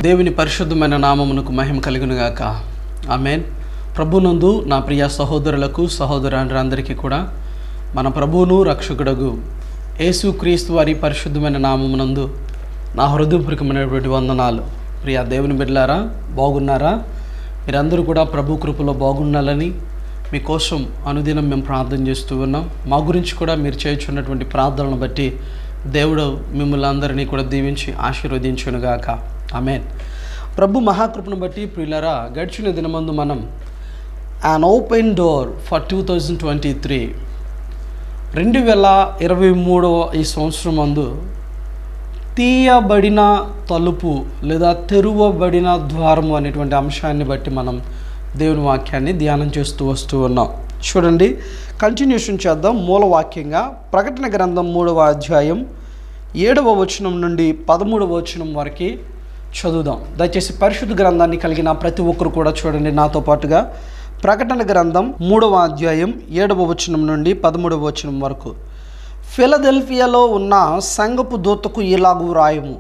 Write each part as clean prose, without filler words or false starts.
దేవుని పరిశుద్ధమైన నామమునకు మహిమ కలుగునుగాక. ఆమేన్. ప్రభునందు నా ప్రియ సహోదరులకు సహోదరులందరికీ కూడా మన ప్రభువును రక్షకుడగు యేసుక్రీస్తు వారి పరిశుద్ధమైన నామమునందు నా హృదయపూర్వకమైనటువంటి వందనాలు. ప్రియ దేవుని బిడ్డలారా, బాగున్నారా? మీరందరూ కూడా ప్రభు కృపలో బాగుండాలని మీకోసం అనుదినం మేము ప్రార్థన చేస్తూ ఉన్నాం. మా గురించి కూడా మీరు చేయుచున్నటువంటి ప్రార్థనను బట్టి దేవుడు మిమ్మల్ని అందరినీ కూడా దీవించి ఆశీర్వదించునుగాక. ఆమేన్. ప్రభు మహాకృపను బట్టి ప్రియులారా, గడిచిన దినమందు మనం an open door for 2023 2023 ఈ సంవత్సరం మందు తీయబడిన తలుపు లేదా తెరువబడిన ద్వారము అనేటువంటి అంశాన్ని బట్టి మనం దేవుని వాక్యాన్ని ధ్యానం చేస్తూ వస్తూ ఉన్నాం. చూడండి, కంటిన్యూషన్ చేద్దాం. మూలవాక్యంగా ప్రకటన గ్రంథం 3వ అధ్యాయం 7వ వచనం నుండి 13వ వచనం వరకు చదువుదాం. దయచేసి పరిశుద్ధ గ్రంథాన్ని కలిగిన ప్రతి ఒక్కరు కూడా చూడండి నాతో పాటుగా. ప్రకటన గ్రంథం 3వ అధ్యాయం 7వ వచనం నుండి 13వ వచనం వరకు. ఫిలదెల్ఫియాలో ఉన్న సంఘపు దూతకు ఇలాగు రాయము: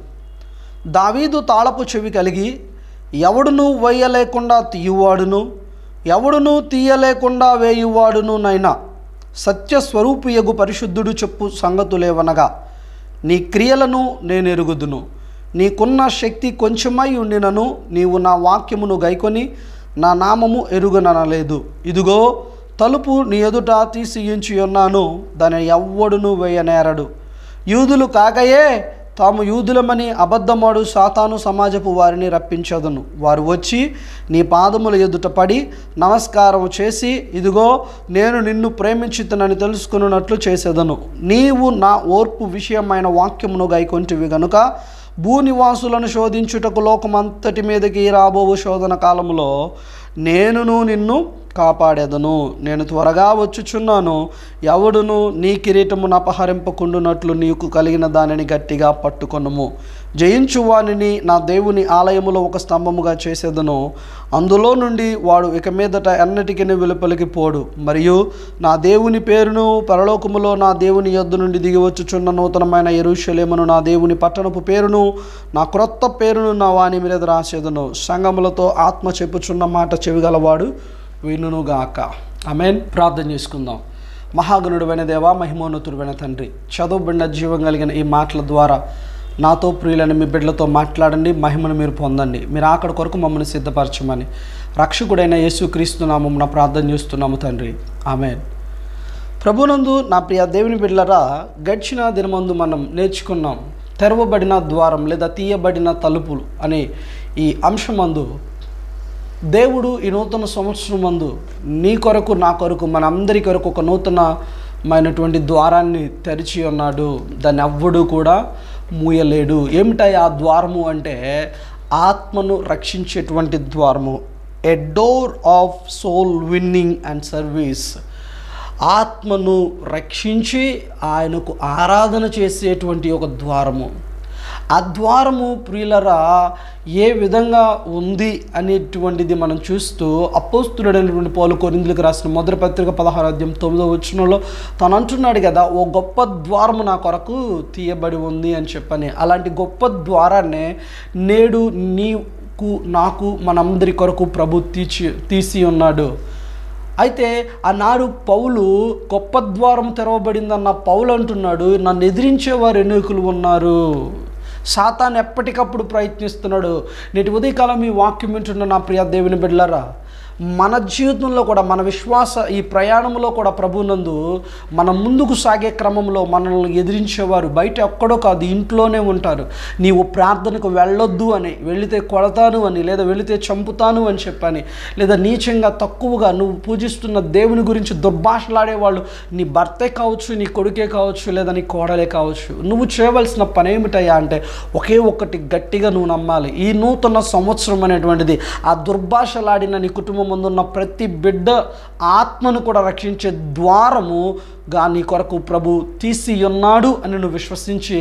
దావీదు తాళపు చెవి కలిగి ఎవడును వేయలేకుండా తీయువాడును, ఎవడును తీయలేకుండా వేయువాడును నైనా సత్యస్వరూపియగు పరిశుద్ధుడు చెప్పు సంగతులేవనగా, నీ క్రియలను నేను ఎరుగుదును. నీకున్న శక్తి కొంచెమై ఉండినను నీవు నా వాక్యమును గైకొని నా నామము ఎరుగననలేదు. ఇదిగో తలుపు నీ ఎదుట తీసియుంచి ఉన్నాను, దాని ఎవ్వడును వేయనేరడు. యూదులు కాకయే తాము యూదులమని అబద్ధమాడు సాతాను సమాజపు వారిని రప్పించదును. వారు వచ్చి నీ పాదముల ఎదుట పడి నమస్కారం చేసి, ఇదిగో నేను నిన్ను ప్రేమించుతునని తెలుసుకున్నట్లు చేసేదను. నీవు నా ఓర్పు విషయమైన వాక్యమును గైకొంటివి గనుక భూనివాసులను శోధించుటకు లోకమంతటి మీదకి రాబోవు శోధన కాలములో నేనును నిన్ను కాపాడేదను. నేను త్వరగా వచ్చుచున్నాను. ఎవడును నీ కిరీటమును అపహరింపకుండునట్లు నీకు కలిగిన దానిని గట్టిగా పట్టుకొనుము. జయించువానిని నా దేవుని ఆలయములో ఒక స్తంభముగా చేసేదను. అందులో నుండి వాడు ఇక మీదట ఎన్నటికీ వెలుపలికి పోడు. మరియు నా దేవుని పేరును పరలోకములో నా దేవుని యొద్ద నుండి దిగివచ్చుచున్న నూతనమైన యెరూషలేమును నా దేవుని పట్టణపు పేరును నా క్రొత్త పేరును నా వాని మీద రాసేదను. సంగములతో ఆత్మ చెప్పుచున్న మాట చెవిగలవాడు వినుగాక. ఆమేన్. ప్రార్థన చేసుకుందాం. మహాగణుడైన దేవా, మహిమోన్నతుడైన తండ్రి, చదువుబడిన జీవం కలిగిన ఈ మాటల ద్వారా నాతో ప్రియులని మీ బిడ్డలతో మాట్లాడండి. మహిమను మీరు పొందండి. మీరు అక్కడ కొరకు మమ్మల్ని సిద్ధపరచమని రక్షకుడైన యేసుక్రీస్తు నామమున ప్రార్థన చేస్తున్నాము తండ్రి. ఆమేన్. ప్రభునందు నా ప్రియ దేవుని బిడ్డలరా, గడిచిన దినమందు మనం నేర్చుకున్నాం తెరవబడిన ద్వారం లేదా తీయబడిన తలుపులు అనే ఈ అంశమందు దేవుడు ఈ నూతన సంవత్సరం మందు నీ కొరకు నా కొరకు మనందరి కొరకు ఒక నూతనమైనటువంటి ద్వారాన్ని తెరిచి ఉన్నాడు. దాన్ని ఎవ్వడు కూడా మూయలేడు. ఏమిటాయి ఆ ద్వారము అంటే, ఆత్మను రక్షించేటువంటి ద్వారము. A door of soul winning and service. ఆత్మను రక్షించి ఆయనకు ఆరాధన చేసేటువంటి ఒక ద్వారము. ఆ ద్వారము ప్రియులరా ఏ విధంగా ఉంది అనేటువంటిది మనం చూస్తూ అపోస్తులుడైనటువంటి పౌలు కొరింథీయులకు రాసిన మొదటి పత్రిక 16వ అధ్యాయం 9వ వచనంలో తను అంటున్నాడు కదా, ఓ గొప్ప ద్వారము నా కొరకు తీయబడి ఉంది అని చెప్పని. అలాంటి గొప్ప ద్వారాన్నే నేడు నీకు నాకు మనందరి కొరకు ప్రభు తీసి ఉన్నాడు. అయితే ఆనాడు పౌలు గొప్ప ద్వారం తెరవబడిందన్న పౌలు అంటున్నాడు, నన్ను ఎదిరించేవారు అనేకులు ఉన్నారు. సాతాను ఎప్పటికప్పుడు ప్రయత్నిస్తున్నాడు. నేటి ఉదయకాలం ఈ వాక్యం వింటున్న నా ప్రియ దేవుని బిడ్డలారా, మన జీవితంలో కూడా మన విశ్వాస ఈ ప్రయాణంలో కూడా ప్రభునందు మనం ముందుకు సాగే క్రమంలో మనల్ని ఎదిరించేవారు బయట ఎక్కడో కాదు, ఇంట్లోనే ఉంటారు. నీవు ప్రార్థనకు వెళ్ళొద్దు అని, వెళితే కొడతాను అని, లేదా వెళితే చంపుతాను అని చెప్పని, లేదా నీచంగా తక్కువగా నువ్వు పూజిస్తున్న దేవుని గురించి దుర్భాషలాడేవాళ్ళు నీ భర్తే కావచ్చు, నీ కొడుకే కావచ్చు, లేదా నీ కోడలే కావచ్చు. నువ్వు చేయవలసిన పని ఏమిటయ్యా అంటే, ఒకే ఒక్కటి గట్టిగా నువ్వు నమ్మాలి. ఈ నూతన సంవత్సరం అనేటువంటిది ఆ దుర్భాషలాడిన నీ కుటుంబం ముందున్న ప్రతి బిడ్డ ఆత్మను కూడా రక్షించే ద్వారముగా నీ కొరకు ప్రభు తీసి ఉన్నాడు అని నువ్వు విశ్వసించి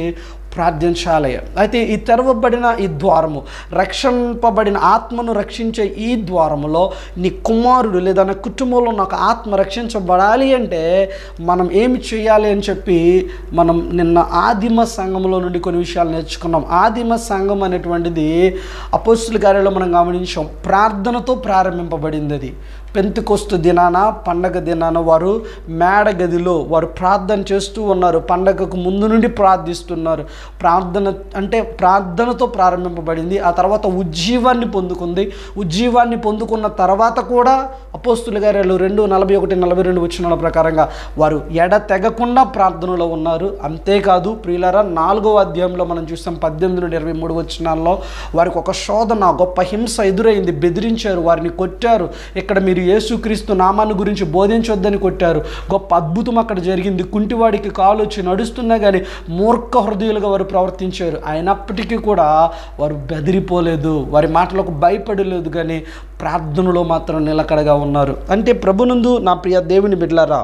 ప్రార్థించాలి. అయితే ఈ తెరవబడిన ఈ ద్వారము, రక్షింపబడిన ఆత్మను రక్షించే ఈ ద్వారములో నీ కుమారుడు లేదా నా కుటుంబంలో నాకు ఆత్మ రక్షించబడాలి అంటే మనం ఏమి చేయాలి అని చెప్పి మనం నిన్న ఆదిమ సంఘంలో నుండి కొన్ని విషయాలు నేర్చుకున్నాం. ఆదిమ సంఘం అనేటువంటిది అపోస్తుల కార్యాల్లో మనం గమనించాం, ప్రార్థనతో ప్రారంభింపబడింది. అది పెంతెకొస్తు దినాన, పండగ దినాన వారు మేడ గదిలో వారు ప్రార్థన చేస్తూ ఉన్నారు. పండగకు ముందు నుండి ప్రార్థిస్తున్నారు. ప్రార్థన అంటే ప్రార్థనతో ప్రారంభింపబడింది. ఆ తర్వాత ఉజ్జీవాన్ని పొందుకుంది. ఉజ్జీవాన్ని పొందుకున్న తర్వాత కూడా అపోస్తుల కార్యాలు 2:41-42 వచనాల ప్రకారంగా వారు ఎడతెగకుండా ప్రార్థనలో ఉన్నారు. అంతేకాదు ప్రియులారా, 4వ అధ్యాయంలో మనం చూస్తాం 18-23 వచనాల్లో వారికి ఒక శోధన, గొప్ప హింస ఎదురైంది. బెదిరించారు, వారిని కొట్టారు. ఇక్కడ మీరు యేసుక్రీస్తు నామాన్ని గురించి బోధించొద్దని కొట్టారు. గొప్ప అద్భుతం అక్కడ జరిగింది. కుంటివాడికి కాలు వచ్చి నడుస్తున్నా కానీ మూర్ఖ హృదయులుగా వారు ప్రవర్తించారు. అయినప్పటికీ కూడా వారు బెదిరిపోలేదు, వారి మాటలకు భయపడలేదు, కానీ ప్రార్థనలో మాత్రం నిలకడగా ఉన్నారు. అంటే ప్రభునందు నా ప్రియ దేవుని బిడ్డలారా,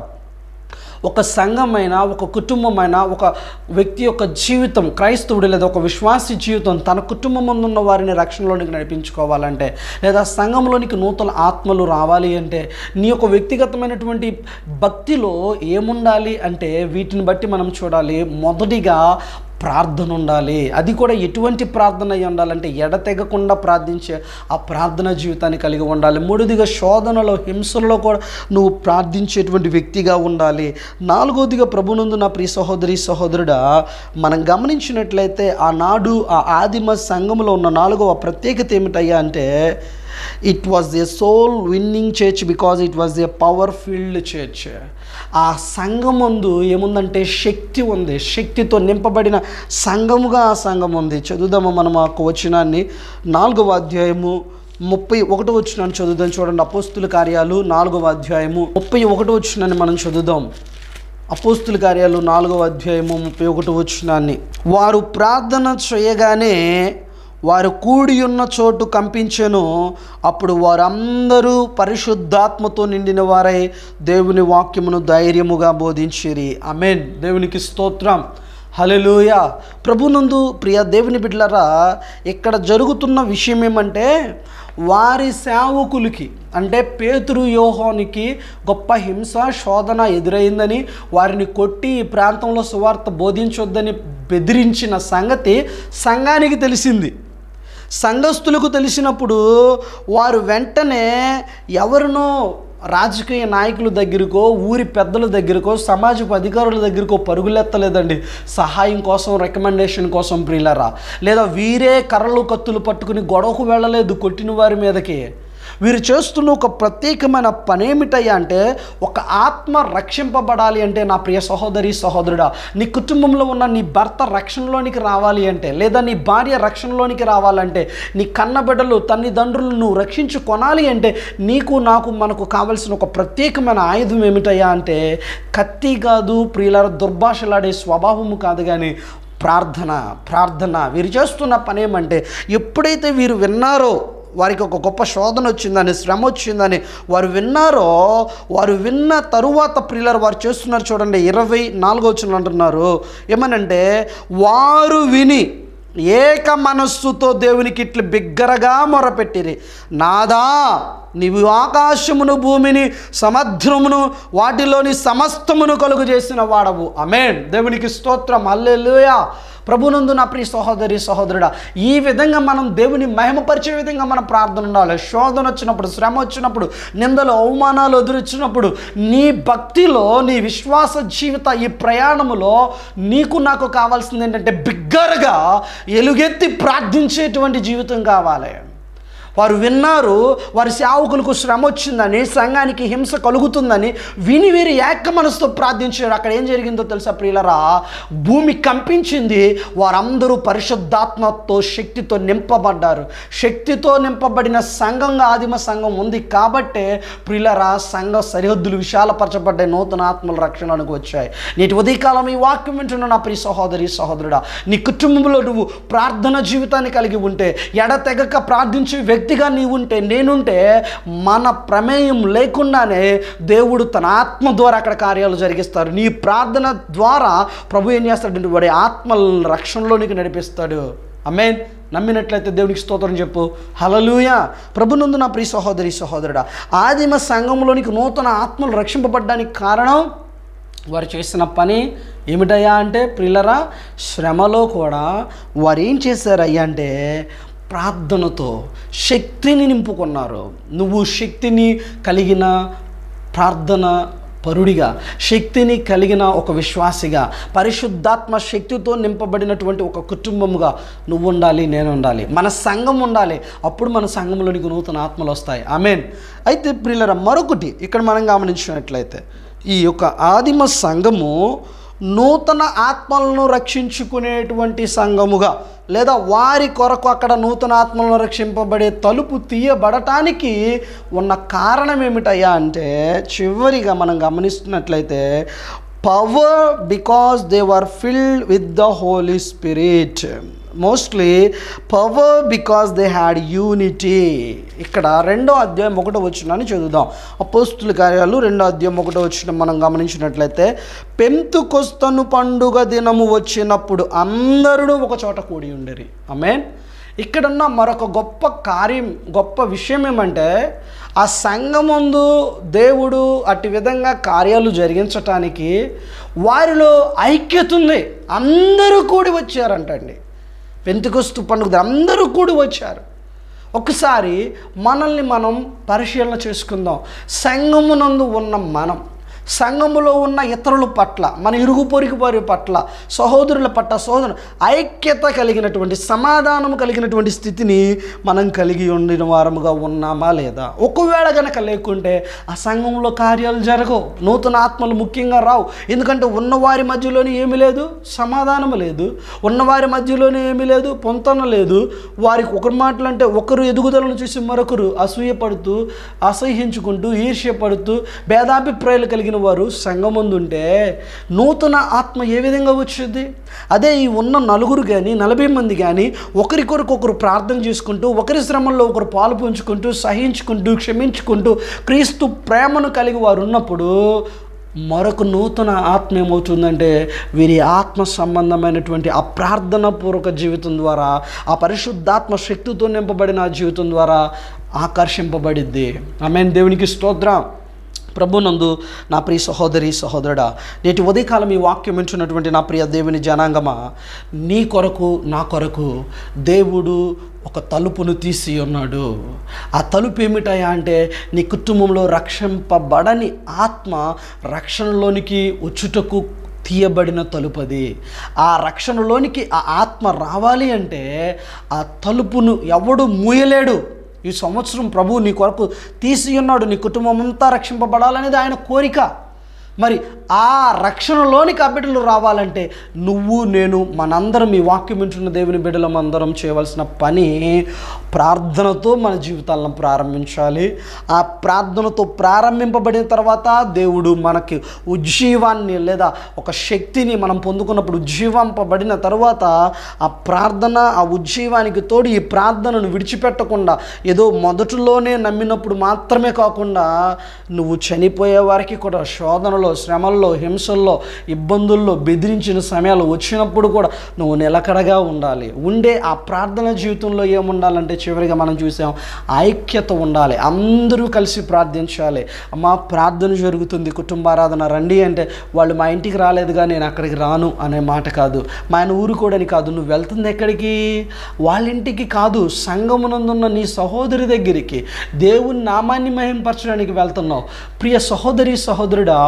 ఒక సంఘమైనా, ఒక కుటుంబమైనా, ఒక వ్యక్తి యొక్క జీవితం, క్రైస్తవుడు లేదా ఒక విశ్వాసి జీవితం తన కుటుంబం ముందున్న వారిని రక్షణలోనికి నడిపించుకోవాలంటే, లేదా సంఘంలోనికి నూతన ఆత్మలు రావాలి అంటే, నీ యొక్క వ్యక్తిగతమైనటువంటి భక్తిలో ఏముండాలి అంటే వీటిని బట్టి మనం చూడాలి. మొదటిగా ప్రార్థన ఉండాలి. అది కూడా ఎటువంటి ప్రార్థన అయి ఉండాలంటే ఎడతెగకుండా ప్రార్థించే ఆ ప్రార్థన జీవితాన్ని కలిగి ఉండాలి. మూడోదిగా శోధనలో, హింసల్లో కూడా నువ్వు ప్రార్థించేటువంటి వ్యక్తిగా ఉండాలి. నాలుగోదిగా ప్రభునందు నా ప్రియ సహోదరి సహోదరుడా, మనం గమనించినట్లయితే ఆనాడు ఆ ఆదిమ సంఘంలో ఉన్న 4వ ప్రత్యేకత ఏమిటయ్యా అంటే, it was a soul winning church because it was a power filled church. ఆ సంఘం ముందు ఏముందంటే శక్తి ఉంది. శక్తితో నింపబడిన సంఘముగా ఆ సంఘం ఉంది. చదువుదాము మనం ఆ వచనాన్ని. 4వ అధ్యాయము 31వ వచనాన్ని చదువుదాం. చూడండి, అపోస్తుల కార్యాలు 4వ అధ్యాయము 31వ వచనాన్ని మనం చదువుదాం. అపోస్తుల కార్యాలు 4వ అధ్యాయము 31వ వచనాన్ని. వారు ప్రార్థన చేయగానే వారు కూడి ఉన్న చోటు కంపించెను. అప్పుడు వారందరూ పరిశుద్ధాత్మతో నిండిన వారై దేవుని వాక్యమును ధైర్యముగా బోధించిరి. ఆమేన్. దేవునికి స్తోత్రం. హల్లెలూయా. ప్రభునందు ప్రియ దేవుని బిడ్డలారా, ఇక్కడ జరుగుతున్న విషయం ఏమంటే, వారి సేవకులకి అంటే పేతురు, యోహానుకి గొప్ప హింస, శోధన ఎదురైందని, వారిని కొట్టి ఈ ప్రాంతంలో సువార్త బోధించొద్దని బెదిరించిన సంగతి సంఘానికి తెలిసింది. సంఘస్థులకు తెలిసినప్పుడు వారు వెంటనే ఎవరినో రాజకీయ నాయకుల దగ్గరకో, ఊరి పెద్దల దగ్గరకో, సమాజపు అధికారుల దగ్గరకో పరుగులెత్తలేదండి సహాయం కోసం, రికమెండేషన్ కోసం ప్రియులారా. లేదా వీరే కర్రలు కత్తులు పట్టుకుని గొడవకు వెళ్ళలేదు కొట్టిన వారి మీదకి. వీరు చేస్తున్న ఒక ప్రత్యేకమైన పని ఏమిటయ్యా అంటే, ఒక ఆత్మ రక్షింపబడాలి అంటే నా ప్రియ సహోదరి సహోదరుడా, నీ కుటుంబంలో ఉన్న నీ భర్త రక్షణలోనికి రావాలి అంటే, లేదా నీ భార్య రక్షణలోనికి రావాలంటే, నీ కన్నబిడ్డలు తల్లిదండ్రులు నువ్వు రక్షించుకొనాలి అంటే, నీకు నాకు మనకు కావలసిన ఒక ప్రత్యేకమైన ఆయుధం ఏమిటయ్యా అంటే, కత్తి కాదు ప్రియులారా, దుర్భాషలాడే స్వభావము కాదు, కానీ ప్రార్థన. వీరు చేస్తున్న పని ఏమంటే, ఎప్పుడైతే వీరు విన్నారో, వారికి ఒక గొప్ప శోధన వచ్చిందని, శ్రమ వచ్చిందని వారు విన్నారో, వారు విన్న తరువాత ప్రియులారా వారు చేస్తున్నారు. చూడండి, 24వ వచనం అంటున్నారు ఏమనంటే, వారు విని ఏక మనస్సుతో దేవునికి ఇట్లు బిగ్గరగా మొరపెట్టిరి, నాదా నీవు ఆకాశమును, భూమిని, సముద్రమును, వాటిలోని సమస్తమును కలుగు చేసిన వాడవు. ఆమేన్. దేవునికి స్తోత్రం. హల్లెలూయా. ప్రభునందు నా ప్రియ సహోదరి సహోదరుడా, ఈ విధంగా మనం దేవుని మహిమపరిచే విధంగా మన ప్రార్థన ఉండాలి. శోధన వచ్చినప్పుడు, శ్రమ వచ్చినప్పుడు, నిందలు, అవమానాలు ఎదురొచ్చినప్పుడు, నీ భక్తిలో, నీ విశ్వాస జీవిత ఈ ప్రయాణములో నీకు నాకు కావాల్సింది ఏంటంటే, బిగ్గరగా ఎలుగెత్తి ప్రార్థించేటువంటి జీవితం కావాలి. వారు విన్నారు, వారి సేవకులకు శ్రమ వచ్చిందని, సంఘానికి హింస కలుగుతుందని విని వీరు ఏక మనసుతో ప్రార్థించారు. అక్కడ ఏం జరిగిందో తెలుసా ప్రియులరా? భూమి కంపించింది. వారందరూ పరిశుద్ధాత్మతో, శక్తితో నింపబడ్డారు. శక్తితో నింపబడిన సంఘంగా ఆదిమ సంఘం ఉంది కాబట్టే ప్రియులరా సంఘ సరిహద్దులు విశాలపరచబడ్డాయి, నూతన ఆత్మల రక్షణకు వచ్చాయి. నేటి ఉదయకాలం ఈ వాక్యం వింటున్న నా ప్రియ సహోదరి సహోదరుడా, నీ కుటుంబంలో నువ్వు ప్రార్థన జీవితాన్ని కలిగి ఉంటే, ఎడతెగక ప్రార్థించే వ్యక్తి వ్యక్తిగా నీవుంటే, నేనుంటే, మన ప్రమేయం లేకుండానే దేవుడు తన ఆత్మ ద్వారా అక్కడ కార్యాలు జరిగిస్తారు. నీ ప్రార్థన ద్వారా ప్రభు ఏం చేస్తాడంటే వాడి ఆత్మ రక్షణలోనికి నడిపిస్తాడు. ఆమేన్. నమ్మినట్లయితే దేవునికి స్తోత్రం చెప్పు. హల్లెలూయా. ప్రభునందు నా ప్రియ సహోదరి సహోదరుడా, ఆదిమ సంఘంలోనికి నూతన ఆత్మలు రక్షింపబడ్డానికి కారణం వారు చేసిన పని ఏమిటయ్యా అంటే, ప్రియులరా, శ్రమలో కూడా వారు ఏం చేశారయ్యా అంటే ప్రార్థనతో శక్తిని నింపుకున్నారు. నువ్వు శక్తిని కలిగిన ప్రార్థన పరుడిగా, శక్తిని కలిగిన ఒక విశ్వాసిగా, పరిశుద్ధాత్మ శక్తితో నింపబడినటువంటి ఒక కుటుంబముగా నువ్వు ఉండాలి, నేను ఉండాలి, మన సంఘం ఉండాలి. అప్పుడు మన సంఘంలోనికి నూతన ఆత్మలు వస్తాయి. ఆమేన్. అయితే ప్రియులరా, మరొకటి ఇక్కడ మనం గమనించినట్లయితే ఈ యొక్క ఆదిమ సంఘము నూతన ఆత్మలను రక్షించుకునేటువంటి సంఘముగా, లేదా వారి కొరకు అక్కడ నూతన ఆత్మలను రక్షింపబడే తలుపు తీయబడటానికి ఉన్న కారణం ఏమిటయ్యా అంటే, చివరిగా మనం గమనిస్తున్నట్లయితే power because they were filled with the Holy Spirit. Mostly power because they had unity. ఇక్కడ 2వ అధ్యాయం 1వ వచనాన్ని చదువుదాం. అపోస్తుల కార్యాలు 2వ అధ్యాయం 1వ వచనం మనం గమనించినట్లయితే, పెంతుకొస్తను పండుగ దినము వచ్చినప్పుడు అందరూ ఒక చోట కూడి ఉండేరి. ఆమేన్. ఇక్కడున్న మరొక గొప్ప కార్యం, గొప్ప విషయం ఏమంటే, ఆ సంఘమందు దేవుడు అట్టి విధంగా కార్యాలు జరిగించటానికి వారిలో ఐక్యత ఉంది. అందరూ కూడి వచ్చారంటండి. పెంతెకొస్తు పండుగ అందరూ కూడి వచ్చారు. ఒకసారి మనల్ని మనం పరిశీలన చేసుకుందాం. సంఘమునందు ఉన్న మనం, సంఘములో ఉన్న ఇతరుల పట్ల, మన ఇరుగు పొరుగు వారి పట్ల, సహోదరుల పట్ల ఐక్యత కలిగినటువంటి, సమాధానము కలిగినటువంటి స్థితిని మనం కలిగి ఉండిన వారముగా ఉన్నామా లేదా? ఒకవేళ కనుక లేకుంటే ఆ సంఘంలో కార్యాలు జరగవు, నూతన ఆత్మలు ముఖ్యంగా రావు. ఎందుకంటే ఉన్నవారి మధ్యలోనే ఏమీ లేదు, సమాధానము లేదు. ఉన్నవారి మధ్యలోనే ఏమీ లేదు, పొంతన లేదు. వారికి ఒకరి మాటలు అంటే ఒకరు ఎదుగుదలను చూసి మరొకరు అసూయపడుతూ, అసహ్యించుకుంటూ, ఈర్ష్యపడుతూ, భేదాభిప్రాయాలు కలిగిన వారు సంఘమందు ఉంటే నూతన ఆత్మ ఏ విధంగా వచ్చింది? అదే ఈ ఉన్న నలుగురు కానీ 40 మంది కానీ ఒకరికొరకొకరు ప్రార్థన చేసుకుంటూ, ఒకరి శ్రమంలో ఒకరు పాలు పంచుకుంటూ, సహించుకుంటూ, క్షమించుకుంటూ, క్రీస్తు ప్రేమను కలిగి వారు ఉన్నప్పుడు మరొక నూతన ఆత్మ ఏమవుతుందంటే, వీరి ఆత్మ సంబంధమైనటువంటి ఆ ప్రార్థన పూర్వక జీవితం ద్వారా, ఆ పరిశుద్ధాత్మ శక్తితో నింపబడిన ఆ జీవితం ద్వారా ఆకర్షింపబడిద్ది. ఆమేన్. దేవునికి స్తోత్రం. ప్రభునందు నా ప్రియ సహోదరి సహోదరుడా, నేటి ఉదయకాలం ఈ వాక్యం వింటున్నటువంటి నా ప్రియ దేవుని జనాంగమా, నీ కొరకు నా కొరకు దేవుడు ఒక తలుపును తీసి ఉన్నాడు. ఆ తలుపు ఏమిటయా అంటే, నీ కుటుంబంలో రక్షింపబడని ఆత్మ రక్షణలోనికి వచ్చుటకు తీయబడిన తలుపది. ఆ రక్షణలోనికి ఆ ఆత్మ రావాలి అంటే ఆ తలుపును ఎవడు మూయలేడు. ఈ సంవత్సరం ప్రభువు నీ కొరకు తీసి ఉన్నాడు. నీ కుటుంబం అంతా రక్షింపబడాలనేది ఆయన కోరిక. మరి ఆ రక్షణలోనికి ఆ బిడ్డలు రావాలంటే నువ్వు, నేను, మనందరం, ఈ వాక్యం వింటున్న దేవుని బిడ్డలం అందరం చేయవలసిన పని ప్రార్థనతో మన జీవితాలను ప్రారంభించాలి. ఆ ప్రార్థనతో ప్రారంభింపబడిన తర్వాత దేవుడు మనకి ఉజ్జీవాన్ని లేదా ఒక శక్తిని మనం పొందుకున్నప్పుడు, ఉజ్జీవింపబడిన తర్వాత ఆ ప్రార్థన, ఆ ఉజ్జీవానికి తోడు ఈ ప్రార్థనను విడిచిపెట్టకుండా, ఏదో మొదటిలోనే నమ్మినప్పుడు మాత్రమే కాకుండా నువ్వు చనిపోయే వారికి కూడా శోధనలో, శ్రమల్లో, హింసల్లో, ఇబ్బందుల్లో, బెదిరించిన సమయాలు వచ్చినప్పుడు కూడా నువ్వు నిలకడగా ఉండాలి. ఉండే ఆ ప్రార్థన జీవితంలో ఏముండాలంటే, చివరిగా మనం చూసాం, ఐక్యత ఉండాలి. అందరూ కలిసి ప్రార్థించాలి. అమ్మా ప్రార్థన జరుగుతుంది, కుటుంబారాధన రండి అంటే వాళ్ళు మా ఇంటికి రాలేదుగా నేను అక్కడికి రాను అనే మాట కాదు. మా ఆయన ఊరుకోవడానికి కాదు. నువ్వు వెళ్తుంది ఎక్కడికి? వాళ్ళ ఇంటికి కాదు, సంఘమునందున్న నీ సహోదరి దగ్గరికి, దేవుని నామాన్ని మహింపరచడానికి వెళ్తున్నావు. ప్రియ సహోదరి సహోదరుడా,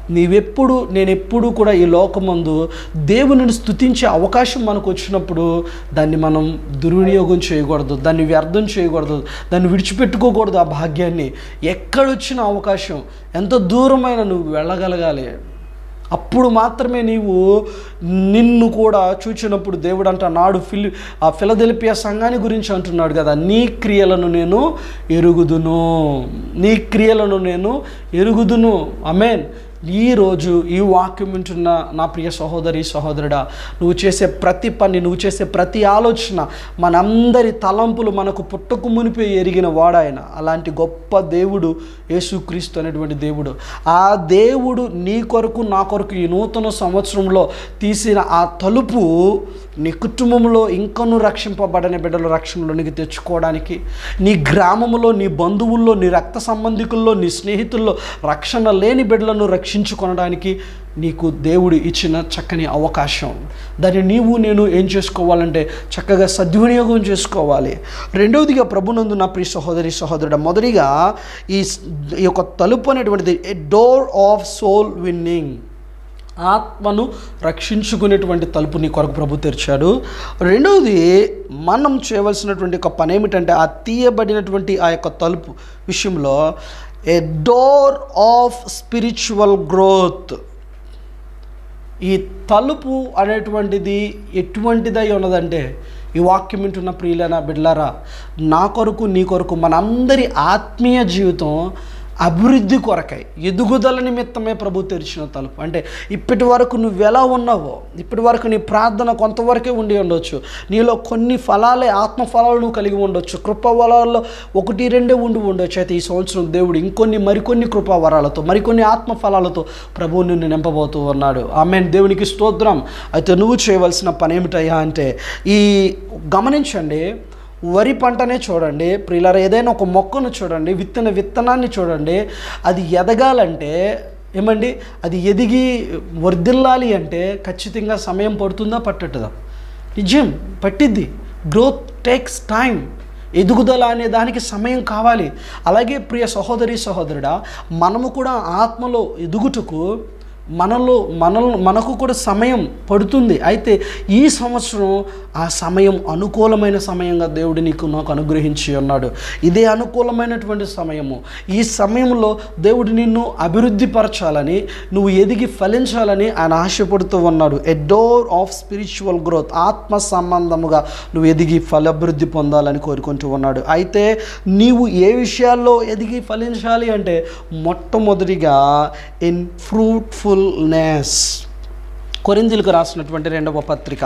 నేనెప్పుడు కూడా ఈ లోకమందు దేవునిని స్తుతించే అవకాశం మనకు వచ్చినప్పుడు దాన్ని మనం దుర్వినియోగం చేయకూడదు, దాన్ని వ్యర్థం చేయకూడదు, దాన్ని విడిచిపెట్టుకోకూడదు. ఆ భాగ్యాన్ని ఎక్కడొచ్చిన అవకాశం ఎంత దూరమైన నువ్వు వెళ్ళగలగాలి. అప్పుడు మాత్రమే నిన్ను కూడా చూచినప్పుడు దేవుడు నాడు ఆ ఫిలదెల్ఫియా సంఘాన్ని గురించి అంటున్నాడు కదా, నీ క్రియలను నేను ఎరుగుదును, నీ క్రియలను నేను ఎరుగుదును. ఆమేన్. ఈరోజు ఈ వాక్యం వింటున్న నా ప్రియ సహోదరి సహోదరుడా, నువ్వు చేసే ప్రతి పని, నువ్వు చేసే ప్రతి ఆలోచన, మనందరి తలంపులు మనకు పుట్టకు మునిపే ఎరిగిన వాడాయన. అలాంటి గొప్ప దేవుడు యేసుక్రీస్తు అనేటువంటి దేవుడు. ఆ దేవుడు నీ కొరకు నా కొరకు ఈ నూతన సంవత్సరంలో తీసిన ఆ తలుపు నీ కుటుంబంలో ఇంకనూ రక్షింపబడని బిడ్డలు రక్షణలోనికి తెచ్చుకోవడానికి, నీ గ్రామంలో, నీ బంధువుల్లో, నీ రక్త సంబంధికుల్లో, నీ స్నేహితుల్లో రక్షణ లేని బిడ్డలను రక్షించుకొనడానికి నీకు దేవుడు ఇచ్చిన చక్కని అవకాశం. దాన్ని నీవు నేను ఏం చేసుకోవాలంటే చక్కగా సద్వినియోగం చేసుకోవాలి. రెండవదిగా ప్రభునందు నా ప్రియ సహోదరి సహోదరుడు, మొదటిగా ఈ యొక్క తలుపు అనేటువంటిది a door of soul winning, ఆత్మను రక్షించుకునేటువంటి తలుపు నీ కొరకు ప్రభు తెరిచాడు. రెండవది మనం చేయవలసినటువంటి ఒక పని ఏమిటంటే ఆ తీయబడినటువంటి ఆ యొక్క తలుపు విషయంలో a door of spiritual growth. ఈ తలుపు అనేటువంటిది ఎటువంటిదై ఉన్నదంటే, ఈ వాక్యం వింటున్న ప్రియులైన బిడ్డలారా, నా కొరకు నీ కొరకు మనందరి ఆత్మీయ జీవితం అభివృద్ధి కొరకై, ఎదుగుదల నిమిత్తమే ప్రభు తెరిచిన తలుపు. అంటే ఇప్పటి వరకు నువ్వు ఎలా ఉన్నావో, ఇప్పటి వరకు నీ ప్రార్థన కొంతవరకే ఉండి ఉండొచ్చు, నీలో కొన్ని ఫలాలే, ఆత్మ ఫలాలు నువ్వు కలిగి ఉండొచ్చు, కృపావరాల్లో 1-2 ఉండి ఉండొచ్చు. అయితే ఈ సంవత్సరం దేవుడు మరికొన్ని కృపావరాలతో, మరికొన్ని ఆత్మ ఫలాలతో ప్రభువు నిన్ను నింపబోతూ ఉన్నాడు. ఆమేన్. దేవునికి స్తోత్రం. అయితే నువ్వు చేయవలసిన పని ఏమిటయ్యా అంటే, ఈ గమనించండి, వరి పంటనే చూడండి ప్రియులారా, ఏదైనా ఒక మొక్కను చూడండి, విత్తనాన్ని చూడండి, అది ఎదగాలంటే ఏమండి, అది ఎదిగి వర్ధిల్లాలి అంటే ఖచ్చితంగా సమయం పడుతుందా పట్టదా? నిజం, పట్టిద్ది. Growth takes time. ఎదుగుదల అనే దానికి సమయం కావాలి. అలాగే ప్రియ సహోదరి సహోదరుడా, మనము కూడా ఆత్మలో ఎదుగుటకు మనకు కూడా సమయం పడుతుంది. అయితే ఈ సంవత్సరం ఆ సమయం అనుకూలమైన సమయంగా దేవుడు నాకు అనుగ్రహించి ఉన్నాడు. ఇదే అనుకూలమైనటువంటి సమయము. ఈ సమయంలో దేవుడు నిన్ను అభివృద్ధి పరచాలని, నువ్వు ఎదిగి ఫలించాలని ఆయన ఆశపడుతూ ఉన్నాడు. A door of spiritual growth, ఆత్మ సంబంధముగా నువ్వు ఎదిగి అభివృద్ధి పొందాలని కోరుకుంటూ ఉన్నాడు. అయితే నీవు ఏ విషయాల్లో ఎదిగి ఫలించాలి అంటే, మొట్టమొదటిగా ఇన్ ఫ్రూట్ఫుల్నెస్. కొరింథీయులకు రాసినటువంటి 2వ పత్రిక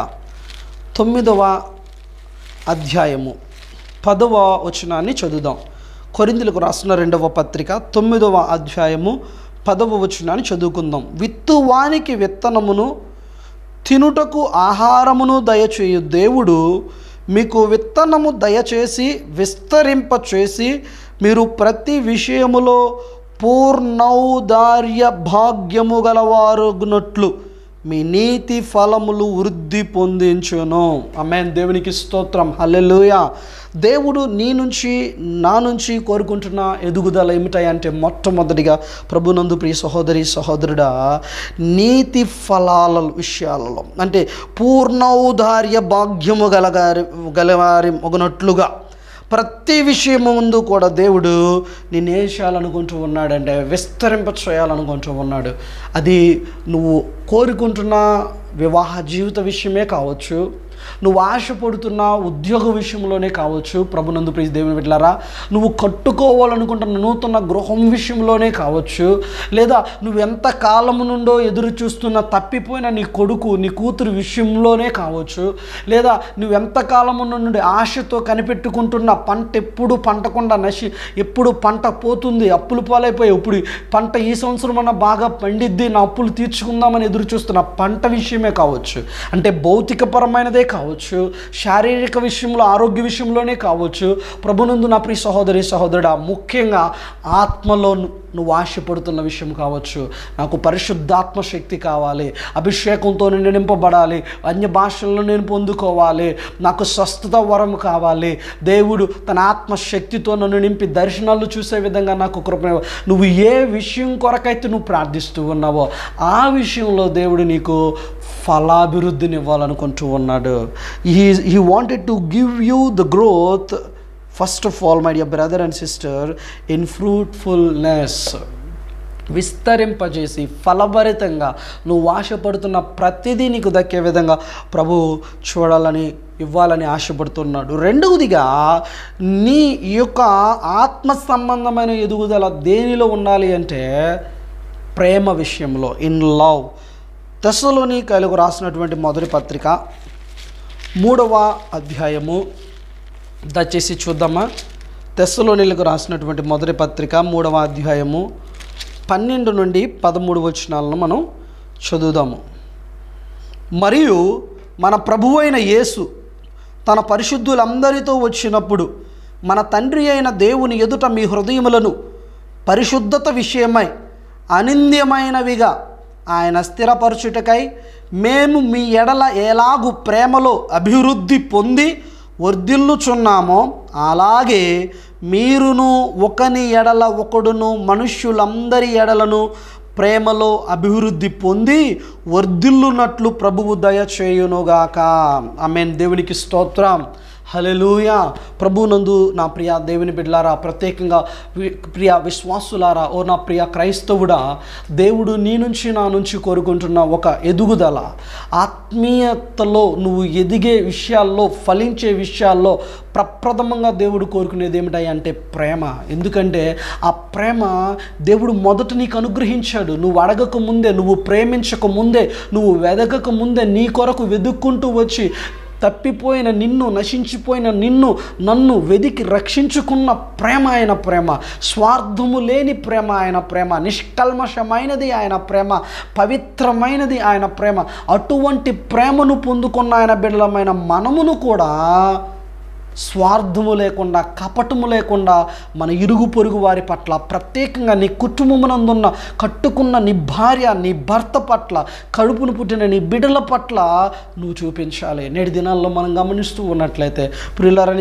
9వ అధ్యాయము 10వ వచనాన్ని చదువుదాం. కొరింథీయులకు రాసిన 2వ పత్రిక 9వ అధ్యాయము 10వ వచనాన్ని చదువుకుందాం. విత్తువానికి విత్తనమును, తినుటకు ఆహారమును దయచేయు దేవుడు మీకు విత్తనము దయచేసి విస్తరింపచేసి మీరు ప్రతి విషయములో పూర్ణౌదార్య భాగ్యము గలవారుగునట్లు మీ నీతి ఫలములు వృద్ధి పొందించును. ఆమేన్. దేవునికి స్తోత్రం. హల్లెలూయా. దేవుడు నీ నుంచి నా నుంచి కోరుకుంటున్న ఎదుగుదల ఏమిటాయంటే, మొట్టమొదటిగా ప్రభునందు ప్రియ సహోదరి సహోదరుడా, నీతి ఫలాల విషయాలలో, అంటే పూర్ణౌదార్య భాగ్యము గలవారి మొగనట్లుగా ప్రతి విషయం ముందు కూడా దేవుడు నిన్ను ఏం చేయాలనుకుంటూ ఉన్నాడంటే, విస్తరింప చేయాలనుకుంటూ ఉన్నాడు. అది నువ్వు కోరుకుంటున్న వివాహ జీవిత విషయమే కావచ్చు, నువ్వు ఆశపడుతున్న ఉద్యోగ విషయంలోనే కావచ్చు, ప్రభునందు ప్రియ దేవుని బిడ్డలారా, నువ్వు కట్టుకోవాలనుకుంటున్న నూతన గృహం విషయంలోనే కావచ్చు, లేదా నువ్వు ఎంత కాలము నుండో ఎదురు చూస్తున్న తప్పిపోయిన నీ కొడుకు నీ కూతురు విషయంలోనే కావచ్చు, లేదా నువ్వు ఎంత కాలము నుండి ఆశతో కనిపెట్టుకుంటున్న పంట ఎప్పుడు పంటకుండా ఎప్పుడు పంట పోతుంది, అప్పులు పాలైపోయి ఇప్పుడు పంట ఈ సంవత్సరం అన్న బాగా పండిద్ది, నా అప్పులు తీర్చుకుందామని ఎదురు చూస్తున్న పంట విషయమే కావచ్చు, అంటే భౌతికపరమైనదే కావచ్చు, శారీరక విషయంలో, ఆరోగ్య విషయంలోనే కావచ్చు. ప్రభునందు నా ప్రియ సహోదరి సహోదరుడా, ముఖ్యంగా ఆత్మలో నువ్వు ఆశపడుతున్న విషయం కావచ్చు. నాకు పరిశుద్ధాత్మ శక్తి కావాలి, అభిషేకంతో నేను నింపబడాలి, అన్య భాషలను నేను పొందుకోవాలి, నాకు స్వస్థత వరం కావాలి, దేవుడు తన ఆత్మశక్తితో నన్ను నింపి దర్శనాలు చూసే విధంగా నాకు కృప. నువ్వు ఏ విషయం కొరకైతే నువ్వు ప్రార్థిస్తూ ఉన్నావో ఆ విషయంలో దేవుడు నీకు ఫలాభివృద్ధిని ఇవ్వాలనుకుంటూ ఉన్నాడు. He wanted to give you the growth, first of all, my dear brother and sister, in fruitfulness. విస్తరింపజేసి ఫలభరితంగా నువ్వు ఆశపడుతున్న ప్రతిదీ నీకు దక్కే విధంగా ప్రభు చూడాలని, ఇవ్వాలని ఆశపడుతున్నాడు. రెండవదిగా నీ యొక్క ఆత్మ సంబంధమైన ఎదుగుదల దేనిలో ఉండాలి అంటే, ప్రేమ విషయంలో, ఇన్ లవ్. తెస్సలోనికైలకు రాసినటువంటి మొదటి పత్రిక 3వ అధ్యాయము, దయచేసి చూద్దామా. తెస్సలోనికైలకు రాసినటువంటి మొదటి పత్రిక 3వ అధ్యాయము 12 నుండి 13 వచనాలను మనం చదువుదాము. మరియు మన ప్రభువైన యేసు తన పరిశుద్ధులందరితో వచ్చినప్పుడు మన తండ్రి అయిన దేవుని ఎదుట మీ హృదయములను పరిశుద్ధత విషయమై అనింద్యమైనవిగా ఆయన స్థిరపరచుటకై మేము మీ ఎడల ఎలాగు ప్రేమలో అభివృద్ధి పొంది వర్ధిల్లుచున్నామో అలాగే మీరును ఒకని ఎడల ఒకడును మనుష్యులందరి ఎడలను ప్రేమలో అభివృద్ధి పొంది వర్ధిల్లునట్లు ప్రభువు దయచేయునుగాక. ఆమేన్. దేవునికి స్తోత్రం. హల్లెలూయా. ప్రభునందు నా ప్రియ దేవుని బిడ్డలారా, ప్రత్యేకంగా ప్రియ విశ్వాసులారా, ఓ నా ప్రియ క్రైస్తవుడా, దేవుడు నీ నుంచి నా నుంచి కోరుకుంటున్న ఒక ఎదుగుదల, ఆత్మీయతలో నువ్వు ఎదిగే విషయాల్లో, ఫలించే విషయాల్లో ప్రప్రథమంగా దేవుడు కోరుకునేది ఏమిటంటే ప్రేమ. ఎందుకంటే ఆ ప్రేమ దేవుడు మొదట నీకు అనుగ్రహించాడు. నువ్వు అడగక ముందే, నువ్వు ప్రేమించక ముందే, నువ్వు వెదకక ముందే నీ కొరకు వెతుక్కుంటూ వచ్చి తప్పిపోయిన నిన్ను, నశించిపోయిన నిన్ను, నన్ను వెదికి రక్షించుకున్న ప్రేమ ఆయన ప్రేమ. స్వార్థము లేని ప్రేమ ఆయన ప్రేమ. నిష్కల్మషమైనది ఆయన ప్రేమ. పవిత్రమైనది ఆయన ప్రేమ. అటువంటి ప్రేమను పొందుకున్న ఆయన బిడ్డలమైన మనమును కూడా స్వార్థము లేకుండా, కపటము లేకుండా మన ఇరుగు పొరుగు వారి పట్ల, ప్రత్యేకంగా నీ కుటుంబమునందున్న కట్టుకున్న నీ భార్య, నీ భర్త పట్ల, కడుపును పుట్టిన నీ బిడ్డల పట్ల నువ్వు చూపించాలి. నేటి దినాల్లో మనం గమనిస్తూ ఉన్నట్లయితే ప్రియులారా,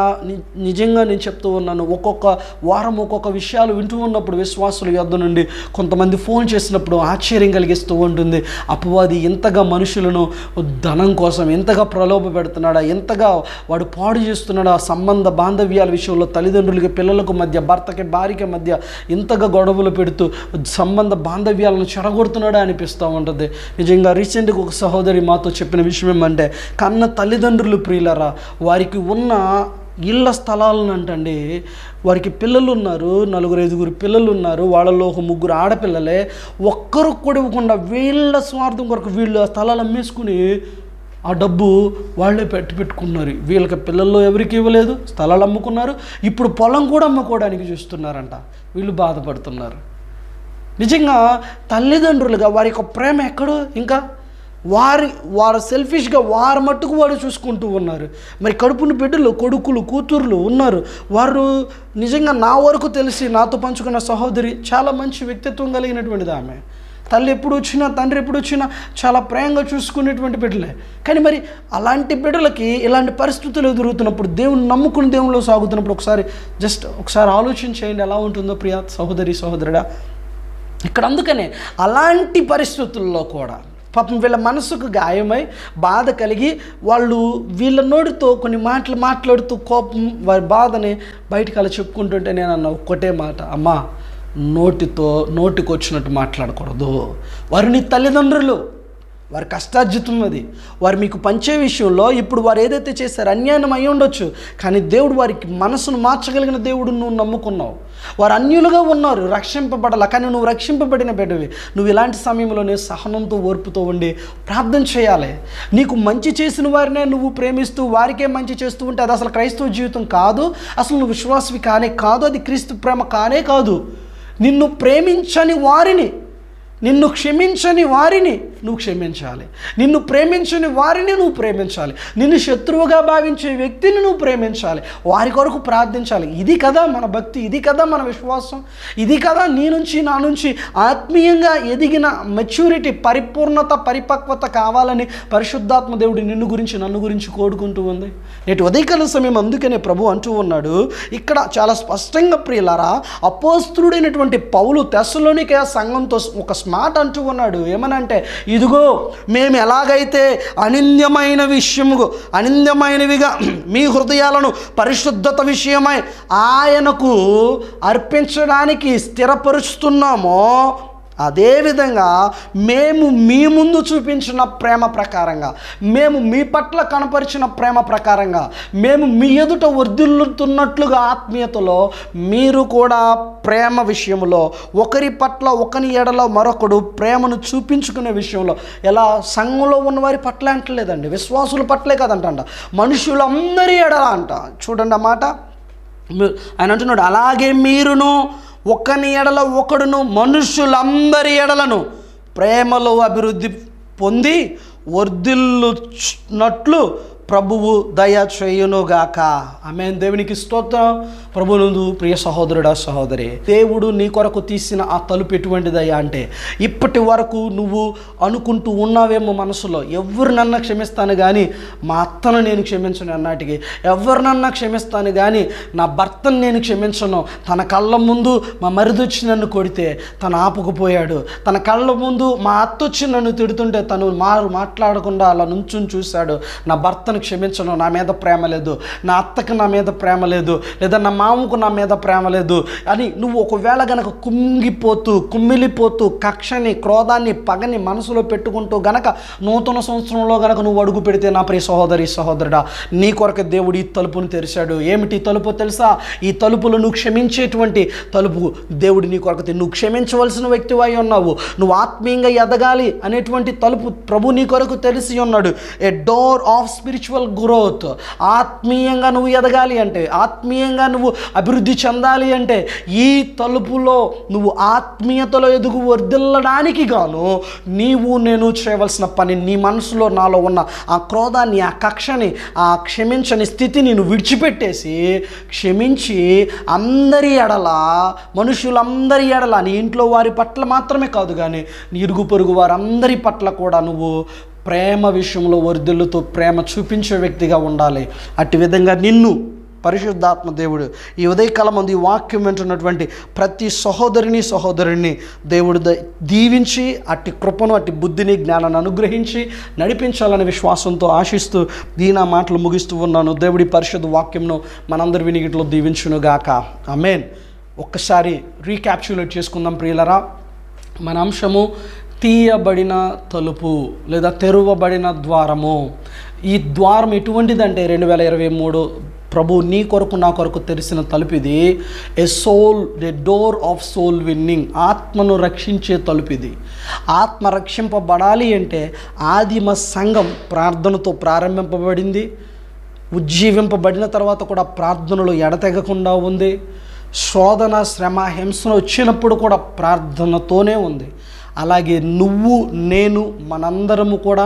నిజంగా నేను చెప్తూ ఉన్నాను, ఒక్కొక్క వారం ఒక్కొక్క విషయాలు వింటూ ఉన్నప్పుడు విశ్వాసుల యొద్ద నుండి కొంతమంది ఫోన్ చేసినప్పుడు ఆశ్చర్యం కలిగిస్తూ ఉంటుంది. అపవాది ఎంతగా మనుషులను ధనం కోసం ఎంతగా ప్రలోభ పెడుతున్నాడా, ఎంతగా వాడు పాడు చేస్తున్నాడు. ఆ సంబంధ బాంధవ్యాల విషయంలో తల్లిదండ్రులకి పిల్లలకు మధ్య, భర్తకి భార్యకి మధ్య ఎంతగా గొడవలు పెడుతూ సంబంధ బాంధవ్యాలను చెడగొడుతున్నాడా అనిపిస్తూ ఉంటుంది. నిజంగా రీసెంట్గా ఒక సహోదరి మాతో చెప్పిన విషయం ఏమంటే, కన్న తల్లిదండ్రులు ప్రియులరా, వారికి ఉన్న ఇళ్ల స్థలాలను అంటండి, వారికి పిల్లలు ఉన్నారు, 4-5 పిల్లలు ఉన్నారు, వాళ్ళలో ఒక 3 ఆడపిల్లలే, ఒక్కరు కూడా ఇవ్వకుండా వీళ్ళ స్వార్థం కొరకు వీళ్ళు ఆ స్థలాలు అమ్మేసుకుని ఆ డబ్బు వాళ్ళే పెట్టుకున్నారు. వీళ్ళకి పిల్లల్లో ఎవరికి ఇవ్వలేదు, స్థలాలు అమ్ముకున్నారు. ఇప్పుడు పొలం కూడా అమ్ముకోవడానికి చూస్తున్నారంట. వీళ్ళు బాధపడుతున్నారు. నిజంగా తల్లిదండ్రులుగా వారి యొక్క ప్రేమ ఎక్కడో, ఇంకా వారు సెల్ఫిష్గా వారి మట్టుకు వాడు చూసుకుంటూ ఉన్నారు. మరి కడుపుని బిడ్డలు, కొడుకులు, కూతుర్లు ఉన్నారు. వారు నిజంగా నా వరకు తెలిసి నాతో పంచుకున్న సహోదరి చాలా మంచి వ్యక్తిత్వం కలిగినటువంటిది. ఆమె తల్లి ఎప్పుడు వచ్చినా, తండ్రి ఎప్పుడు వచ్చినా చాలా ప్రేమగా చూసుకునేటువంటి బిడ్డలే. కానీ మరి అలాంటి బిడ్డలకి ఇలాంటి పరిస్థితులు ఎదురుతున్నప్పుడు, దేవుని నమ్ముకుని దేవునిలో సాగుతున్నప్పుడు ఒకసారి ఆలోచించేయండి ఎలా ఉంటుందో ప్రియ సహోదరి, సహోదరుడా. ఇక్కడ అందుకనే అలాంటి పరిస్థితుల్లో కూడా పాపం వీళ్ళ మనసుకు గాయమై బాధ కలిగి వాళ్ళు వీళ్ళ నోటితో కొన్ని మాటలు మాట్లాడుతూ కోపం, వారి బాధని బయటికి అలా చెప్పుకుంటుంటే నేను అన్న ఒక్కటే మాట, అమ్మా నోటికి వచ్చినట్టు మాట్లాడకూడదు. వారు నీ తల్లిదండ్రులు, వారి కష్టార్జితం అది. వారు మీకు పంచే విషయంలో ఇప్పుడు వారు ఏదైతే చేశారో అన్యాయం అయి ఉండొచ్చు, కానీ దేవుడు వారికి మనసును మార్చగలిగిన దేవుడు నువ్వు నమ్ముకున్నావు. వారు అన్యులుగా ఉన్నారు, రక్షింపబడాల, కానీ నువ్వు రక్షింపబడిన బిడ్డవి. నువ్వు ఇలాంటి సమయంలోనే సహనంతో, ఓర్పుతో ఉండి ప్రార్థన చేయాలి. నీకు మంచి చేసిన వారినే నువ్వు ప్రేమిస్తూ వారికే మంచి చేస్తూ ఉంటే అది అసలు క్రైస్తవ జీవితం కాదు. అసలు నువ్వు విశ్వాసవి కానే కాదు. అది క్రీస్తు ప్రేమ కానే కాదు. నిన్ను ప్రేమించని వారిని, నిన్ను క్షమించని వారిని నువ్వు క్షమించాలి. నిన్ను ప్రేమించని వారిని నువ్వు ప్రేమించాలి. నిన్ను శత్రువుగా భావించే వ్యక్తిని నువ్వు ప్రేమించాలి. వారి కొరకు ప్రార్థించాలి. ఇది కదా మన భక్తి, ఇది కదా మన విశ్వాసం, ఇది కదా నీ నుంచి నా నుంచి ఆత్మీయంగా ఎదిగిన మెచ్యూరిటీ, పరిపూర్ణత, పరిపక్వత కావాలని పరిశుద్ధాత్మ దేవుడు నిన్ను గురించి, నన్ను గురించి కోరుకుంటూ ఉంది. నేటి ఉదయకాల సమయం అందుకనే ప్రభు అంటూ ఉన్నాడు ఇక్కడ చాలా స్పష్టంగా, ప్రియులారా, అపోస్తలుడైనటువంటి పౌలు తెస్సలోనికయ సంఘంతో ఒక మాట అంటూ ఉన్నాడు. ఏమనంటే, ఇదిగో మేము ఎలాగైతే అనింద్యమైనవిగా మీ హృదయాలను పరిశుద్ధత విషయమై ఆయనకు అర్పించడానికి స్థిరపరుస్తున్నామో అదేవిధంగా మేము మీ ముందు చూపించిన ప్రేమ ప్రకారంగా, మేము మీ పట్ల కనపరిచిన ప్రేమ ప్రకారంగా, మేము మీ ఎదుట వర్ధిల్లుతున్నట్లుగా ఆత్మీయతలో మీరు కూడా ప్రేమ విషయంలో ఒకరి పట్ల ఒకని ఎడల మరొకడు ప్రేమను చూపించుకునే విషయంలో, ఎలా సంఘంలో ఉన్న వారి పట్ల అంటలేదండి, విశ్వాసుల పట్లే కదంట, మనుషులందరి ఎడల అంట. చూడండి ఆ మాట ఆయన అంటున్నాడు, అలాగే మీరును ఒకని ఎడల ఒకడును మనుషులందరి ఎడలను ప్రేమలో అభివృద్ధి పొంది వర్ధిల్లునట్లు ప్రభువు దయ చేయునుగాక. ఆమేన్. దేవునికి స్తోత్రం. ప్రభునందు ప్రియ సహోదరుడా సహోదరి, దేవుడు నీ కొరకు తీసిన ఆ తలుపు ఎటువంటిదయ్యా అంటే, ఇప్పటి వరకు నువ్వు అనుకుంటూ ఉన్నావేమో మనసులో, ఎవరినన్నా క్షమిస్తాను కానీ మా అత్తను నేను క్షమించను అన్నాటికి, ఎవరినన్నా క్షమిస్తాను కానీ నా భర్తను నేను క్షమించను, తన కళ్ళ ముందు మా మరిదొచ్చి నన్ను కొడితే తను ఆపుకుపోయాడు, తన కళ్ళ ముందు మా అత్త వచ్చి నన్ను తిడుతుంటే తను మాట్లాడకుండా అలా నుంచుని చూశాడు, నా భర్తను క్షమించను, నా మీద ప్రేమ లేదు, నా అత్తకు నా మీద ప్రేమ లేదు, లేదా నా మామకు నా మీద ప్రేమ లేదు అని నువ్వు ఒకవేళ గనక కుమ్మిలిపోతూ కక్షని, క్రోధాన్ని, పగని మనసులో పెట్టుకుంటూ గనక నూతన సంవత్సరంలో గనక నువ్వు అడుగు పెడితే నా ప్రియ సహోదరి సహోదరుడా, నీ కొరకు దేవుడు ఈ తలుపును తెరిచాడు. ఏమిటి తలుపు తెలుసా? ఈ తలుపులు నువ్వు క్షమించేటువంటి తలుపు. దేవుడు నీ కొరకు, నువ్వు క్షమించవలసిన వ్యక్తివై ఉన్నావు, నువ్వు ఆత్మీయంగా ఎదగాలి అనేటువంటి తలుపు ప్రభు నీ కొరకు తెలిసి ఉన్నాడు. A door of spiritual growth. ఆత్మీయంగా నువ్వు ఎదగాలి అంటే, ఆత్మీయంగా నువ్వు అభివృద్ధి చెందాలి అంటే, ఈ తలుపులో నువ్వు ఆత్మీయతలో ఎదుగు వర్ధిల్లడానికి గాను నీవు నేను చేయవలసిన పని, నీ మనసులో నాలో ఉన్న ఆ క్రోధాన్ని, ఆ కక్షని, ఆ క్షమించని స్థితిని నువ్వు విడిచిపెట్టేసి, క్షమించి అందరి ఎడల, మనుషులందరి ఎడల, నీ ఇంట్లో వారి పట్ల మాత్రమే కాదు కానీ నీ ఇరుగు పొరుగు వారందరి పట్ల కూడా నువ్వు ప్రేమ విషయంలో వర్ధిల్లుతూ ప్రేమ చూపించే వ్యక్తిగా ఉండాలి. అట్టి విధంగా నిన్ను పరిశుద్ధాత్మ దేవుడు ఈ ఉదయకాలం మంది ఈ వాక్యం వింటున్నటువంటి ప్రతి సహోదరుని దేవుడు దీవించి అట్టి కృపను, అట్టి బుద్ధిని, జ్ఞానాన్ని అనుగ్రహించి నడిపించాలనే విశ్వాసంతో ఆశిస్తూ దీని మాటలు ముగిస్తూ ఉన్నాను. దేవుడి పరిశుద్ధ వాక్యంను మనందరి వినికిడిలో దీవించునుగాక. ఆమేన్. ఒక్కసారి రీక్యాప్చులేట్ చేసుకుందాం ప్రియులరా. మన అంశము తీయబడిన తలుపు లేదా తెరువబడిన ద్వారము. ఈ ద్వారం ఎటువంటిదంటే 2023 ప్రభు నీ కొరకు నా కొరకు తెరిచిన తలుపు ఇది. A door of soul winning. ఆత్మను రక్షించే తలుపు ఇది. ఆత్మ రక్షింపబడాలి అంటే ఆదిమ సంఘం ప్రార్థనతో ప్రారంభింపబడింది. ఉజ్జీవింపబడిన తర్వాత కూడా ప్రార్థనలు ఎడతెగకుండా ఉంది. శోధన, శ్రమ, హింసను వచ్చినప్పుడు కూడా ప్రార్థనతోనే ఉంది. అలాగే నువ్వు నేను మనందరము కూడా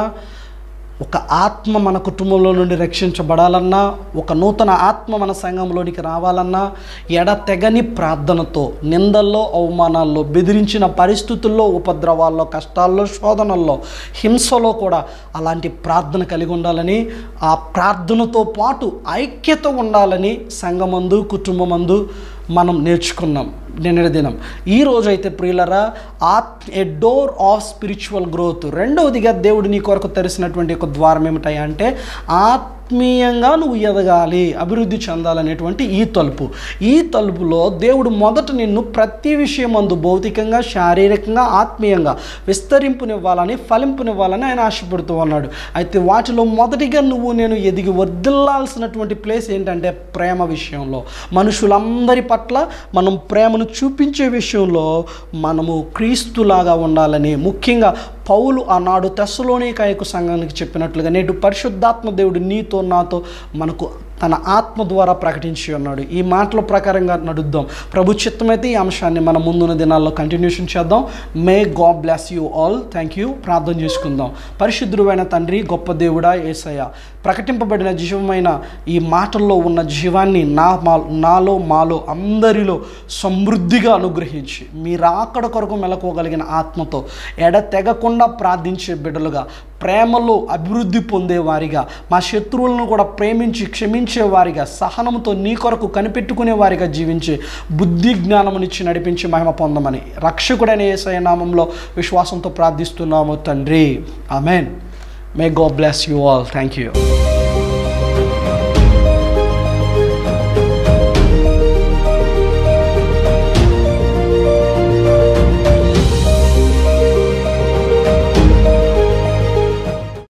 ఒక ఆత్మ మన కుటుంబంలో నుండి రక్షించబడాలన్నా, ఒక నూతన ఆత్మ మన సంఘంలోనికి రావాలన్నా ఎడతెగని ప్రార్థనతో, నిందల్లో, అవమానాల్లో, బెదిరించిన పరిస్థితుల్లో, ఉపద్రవాల్లో, కష్టాల్లో, శోధనల్లో, హింసలో కూడా అలాంటి ప్రార్థన కలిగి ఉండాలని, ఆ ప్రార్థనతో పాటు ఐక్యత ఉండాలని సంఘమందు, కుటుంబమందు మనం నేర్చుకున్నాం నిన్నటి దినం. ఈరోజైతే ప్రియులరా, a door of spiritual growth. రెండవదిగా దేవుడు నీ కొరకు తెరిచినటువంటి ఒక ద్వారం ఏమిటాయి అంటే, ఆత్మీయంగా నువ్వు ఎదగాలి, అభివృద్ధి చెందాలనేటువంటి ఈ తలుపు. ఈ తలుపులో దేవుడు మొదట నిన్ను ప్రతి విషయం అందు భౌతికంగా, శారీరకంగా, ఆత్మీయంగా విస్తరింపునివ్వాలని, ఫలింపునివ్వాలని ఆయన ఆశపడుతూ ఉన్నాడు. అయితే వాటిలో మొదటిగా నువ్వు నేను ఎదిగి వర్ధిల్లాల్సినటువంటి ప్లేస్ ఏంటంటే ప్రేమ విషయంలో. మనుషులందరి పట్ల మనం ప్రేమను చూపించే విషయంలో మనము క్రీస్తులాగా ఉండాలని, ముఖ్యంగా పౌలు ఆనాడు తెస్సలోనికయ సంఘానికి చెప్పినట్లుగా నేడు పరిశుద్ధాత్మ దేవుడు నీతో నాతో మనకు తన ఆత్మ ద్వారా ప్రకటించి ఉన్నాడు. ఈ మాటల ప్రకారంగా నడుద్దాం. ప్రభు చిత్తమైతే ఈ అంశాన్ని మనం ముందున్న దినాల్లో కంటిన్యూషన్ చేద్దాం. May God bless you all. Thank you. ప్రార్థన చేసుకుందాం. పరిశుద్ధుడైన తండ్రి, గొప్ప దేవుడా యేసయ్య, ప్రకటింపబడిన జీవమైన ఈ మాటల్లో ఉన్న జీవాన్ని నాలో మాలో అందరిలో సమృద్ధిగా అనుగ్రహించి మీ రాకడ కొరకు మెలకోగలిగిన ఆత్మతో ఎడతెగకుండా ప్రార్థించే బిడ్డలుగా, ప్రేమలో అభివృద్ధి పొందేవారిగా, మా శత్రువులను కూడా ప్రేమించి క్షమించేవారిగా, సహనంతో నీ కొరకు కనిపెట్టుకునే వారిగా జీవించే బుద్ధి జ్ఞానమునిచ్చి నడిపించి మహిమ పొందమని రక్షకుడైన యేసయ్య నామంలో విశ్వాసంతో ప్రార్థిస్తున్నాము తండ్రి. Amen. May God bless you all. Thank you.